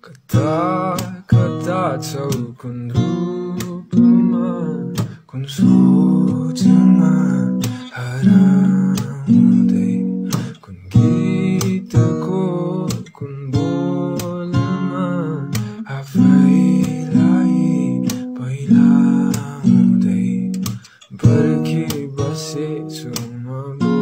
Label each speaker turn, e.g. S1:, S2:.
S1: कता कता छौ कुन रूपमा कुन सोचमा हराउँदै कुन गीतको कुन बोलमा आफैलाई पहिलाउँदै पर्खी बसेछु म